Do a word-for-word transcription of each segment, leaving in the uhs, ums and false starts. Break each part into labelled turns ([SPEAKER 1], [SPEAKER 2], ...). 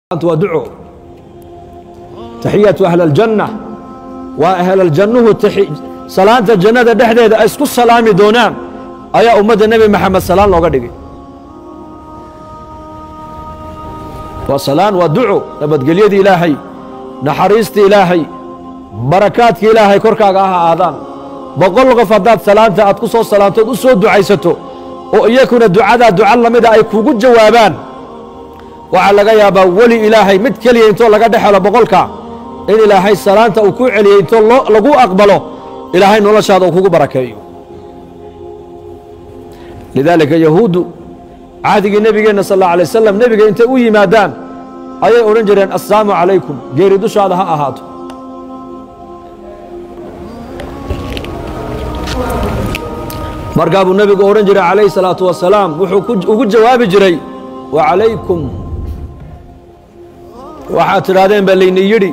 [SPEAKER 1] ودعو تحية أهل الجنة وأهل الجنة تحي صلاة الجنة دحدة اسكو السلام دونان أيا أمة النبي محمد صلى الله عليه وسلم وصلاة ودعو نبت قليد إلهي نحريست إلهي بركات إلهي كركا قاها آذان بقول غفضات سلامة أتقصوا السلامة أتقصوا دعيسته وإيكون الدعاء دعاء الله مدى أيكوكو جوابان waxaa laga yaabaa weli ilaahay mid keliya intoo laga dhexelo boqolka in ilaahay salaanta uu ku celiyay intoo lagu aqbalo ilaahay noloshaada uu kugu barakeeyo lidaalika yahuudu cahdigii nabigeena sallallahu alayhi wasallam nabiga intay u yimaadaan ayay oran jireen assalaamu calaykum geeri dushaada ha ahaato markaa buu nabigu oran jiray calayhi salaatu wasalaam wuxuu ugu jawaabi jiray wa calaykum waxaad tidhaahdeen baa layni yidhi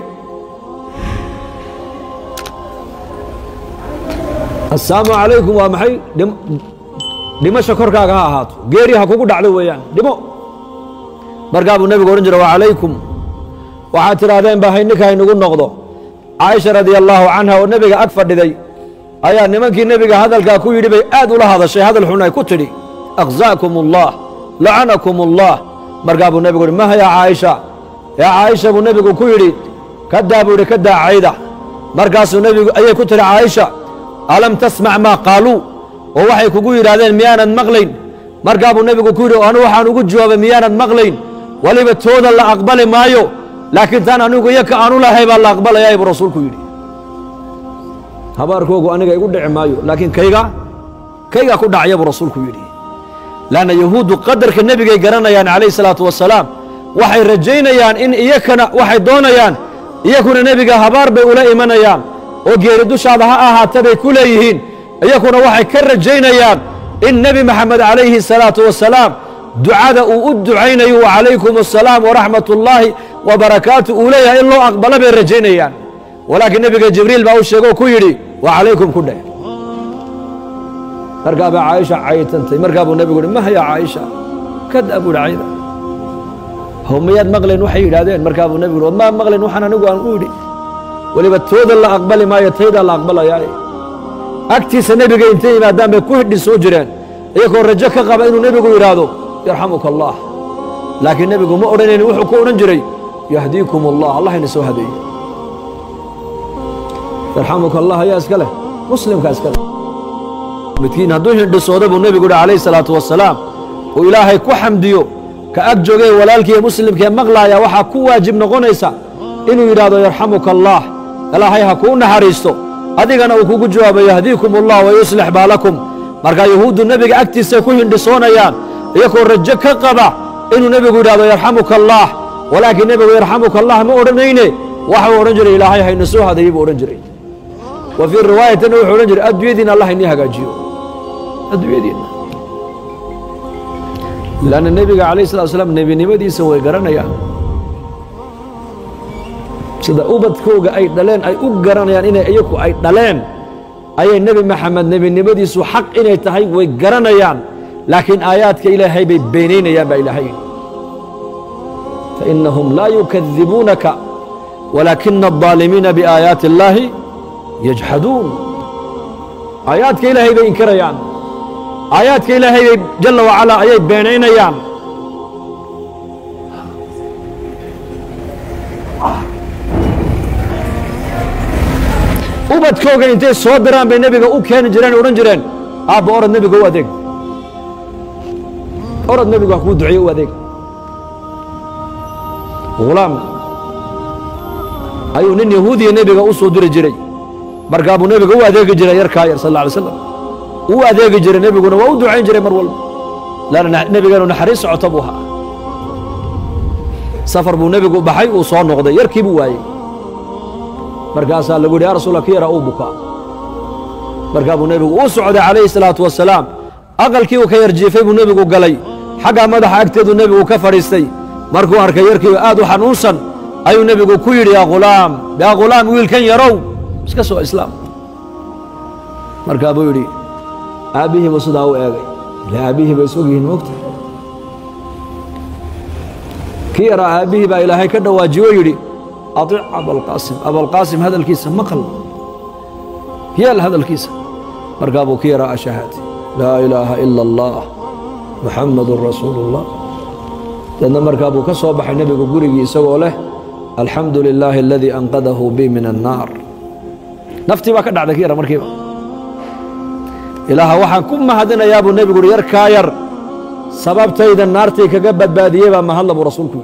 [SPEAKER 1] assalaamu calaykum waa maxay dhimasha korkaaga ha ahaato geeri ha kugu dhacdo weeyaan dhimo markaa buu nebigu odhan jira wa calaykum waxaad tidhaahdeen baa hayninka haynugu noqdo caaisha radia allaahu canha oo nebiga ag fadhiday ayaa nimankii nebiga hadalkaa ku yidhi bay aad ula hadashay hadal xun ay ku tidhi akhzaakum allah lacanakum allah markaa buu nebigu yidhi maha yaa caaisha yaa caaisha buu nebigu ku yidhi kadaa buu yidhi ka daa cayda markaasuu nebigu ayay ku tihi caaisha alam tasmac maa qaaluu oo waxay kugu yidhaahdeen miyaanad maqlayn markaa buu nebigu ku yidhi anu waxaan ugu jawaabay miyaanad maqlayn weliba tooda la aqbali maayo laakiin taan anigu iyo ka aanu lahay baa la aqbalayaa buu rasuulku yidhi habaarkoogu aniga igu dhici maayo laakiin kayga kayga ku dhacya buu rasuulku yidhi laanna yahuuddu qadarka nebigay garanayaan calayhi salaatu wasalaam waxay rajaynayaan in iyakana waxay doonayaan iyakuna nebiga habaar bay ula imanayaan oo geeri dushaada ha ahaata bay ku leeyihiin iyakuna waxay ka rajaynayaan in nebi maxamed calayhi salaatu wasalaam ducada uu u ducaynayo wacalaykum assalaam waraxmat ullaahi wa barakaatu uu leeyahay in loo aqbalo bay rajaynayaan walaakiin nebiga jibriil baa u sheego oo ku yidhi wacalaykum ku dheh markaa baa caaisha caytantay markaa buu nebigu yidhi maha yaa caaisha kada buu yidhi cayda how miyaad maqlayn waxay yidhaahdeen markaa buu nebigu yidhi maa maqlayn waxaan anigu aan u yidhi weliba tooda la aqbali maayo taydaa la aqbalayaa agtiisa nebiga intay yimaadaan bay ku hidhi soo jireen iyagoo rajo ka qaba inuu nebigu yidhaahdo yarxamuka allah laakiin nebigu ma odhanayni wuxuu ku odhan jiray yahdiikum allah allah ina soo hadeeye yarxamuka allah ayaa iska leh muslimka iska leh midkiin hadduu hindhisooda buu nebigu yidhi calayhi salaatu wasalaam uu ilaahay ku xamdiyo ka ag joogay walaalkiiyo muslimkee maqlaaya waxaa ku waajib noqonaysa inuu yidhaahdo yarxamuka allah ilaahay ha kuu naxariisto adigana uu kugu jawaabo yahdiikum allah wa yuslix baalakum markaa yahuuddu nebiga agtiisay ku hindhisoonayaan iyagoo rajo ka qaba inuu nebigu yidhahdo yarxamuka allah walaakiin nebigu yarxamuka allah ma odhanayne waxuu odhan jiray ilaahay hayna soo hadeeyey buu odhan jiray wa fii riwaayatina wuxuu odhan jiray adduunyadiina allah inii hagaajiyo adduunyadiina lanna nebiga calayh salatu wasalaam nebinimadiisa way garanayaan sida ubadkooga ay dhaleen ay u garanayaan inay iyaku ay dhaleen ayay nebi maxamed nebinimadiisu xaq inay tahay way garanayaan laakiin aayaadka ilaahay bay beenaynayaan baa ilaahay fainahum laa yukadibuunaka walaakina aldaalimiina biaayaati illaahi yajxaduun aayaadka ilaahay bay inkirayaan aayaadka ilaahay bay jalla wacalaa ayay beenaynayaan ubadkooga intay soo diraan bay nebiga u keeni jireen odhan jireen aabba orod nebiga u adeeg orod nebigu ha kuu duceeye u adeeg hulaam ayuu nin yahuudiya nebiga u soo diri jiray markaa buu nebiga u adeegi jiray yarkaa yar sal alla alay slam uu adeegi jiray nebiguna waa u ducayn jiray mar walba laanna nebigeenu naxariis socota buu ahaa safar buu nebigu baxay uu soo noqday yarkii buu waayey markaasaa lagu yidhi yaa rasuula ki yara uu bukaa markaa buu nebigu u socday calayhi salaatu wasalaam aqalkii uu ka yar jiifay buu nebigu galay xaggaa madaxa agteeduu nebigu ka fadhiistay markuu arkay yarkii aad u xanuunsan ayuu nebigu ku yidhi yaa ghulaam yaa ghulaam wiilkan yarow iska soo islaam markaa buu yidhi aabbihiibu sidaa u eegay ila aabbihii bay isog yihiin moogta كيرا أبيه با إلهي كده واجيو يري أطيع أبا القاسم أبا القاسم هذا الكيس مقل يا هذا الكيس مرقابو كيرا أشهد لا إله إلا الله محمد رسول الله لأن مرقابو كصوبح النبي قريقي يسوى له الحمد لله الذي أنقذه بي من النار نفتي ما كدع ذكيرا مركبا إله وحن كم هدنا يا أبو النبي يقول يركا ير سبب تيد النار تيك قبت بادية ما هلا برسولكم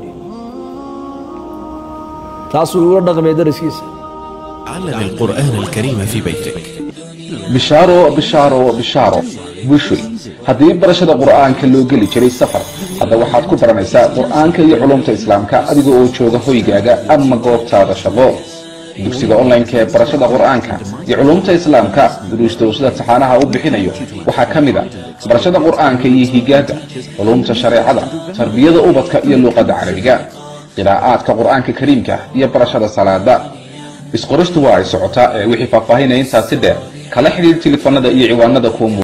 [SPEAKER 1] تاسو يقول رقم يدرس كيس
[SPEAKER 2] علم القرآن الكريم في بيتك
[SPEAKER 3] بشارو بشارو بشارو بشوي هذه برشة القرآن كله قلي جري السفر هذا واحد كبر نساء القرآن كله علوم الإسلام كأديكو أوتشوجا هوي جاجا أما قوت هذا شغل dugsiga online-ka ee barashada quraanka iyo culumta islaamka duruusta usada saxaanaha u bixinayo waxa kamid ah barashada quraanka iyo higaada culumta shariicada tarbiyada ubadka iyo luqadda carabiga qiraa'aadka quraanka kariimka iyo barashada salaada isqoristu waa ay socotaa ee wixii faahfaahinaya intaas si dheer kala xiriir telefoonada iyo ciwaanada ku